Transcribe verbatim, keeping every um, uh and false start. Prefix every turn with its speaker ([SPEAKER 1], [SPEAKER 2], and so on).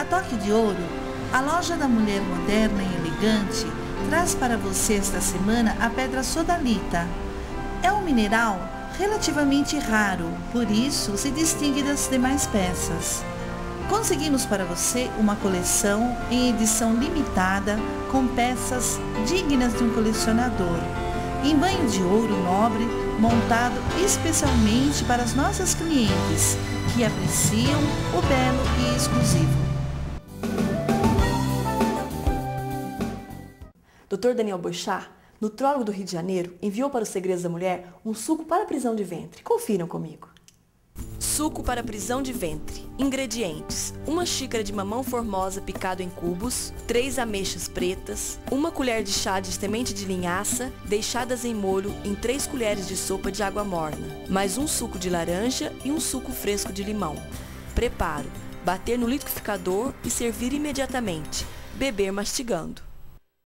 [SPEAKER 1] Toque de Ouro, a loja da mulher moderna e elegante traz para você esta semana a pedra sodalita. É um mineral relativamente raro, por isso se distingue das demais peças. Conseguimos para você uma coleção em edição limitada com peças dignas de um colecionador, em banho de ouro nobre, montado especialmente para as nossas clientes, que apreciam o belo e exclusivo.
[SPEAKER 2] doutor Daniel Boechat, nutrólogo do Rio de Janeiro, enviou para os Segredos da Mulher um suco para prisão de ventre. Confiram comigo. Suco para prisão de ventre. Ingredientes: uma xícara de mamão formosa picado em cubos, três ameixas pretas, uma colher de chá de semente de linhaça, deixadas em molho em três colheres de sopa de água morna, mais um suco de laranja e um suco fresco de limão. Preparo: bater no liquidificador e servir imediatamente. Beber mastigando.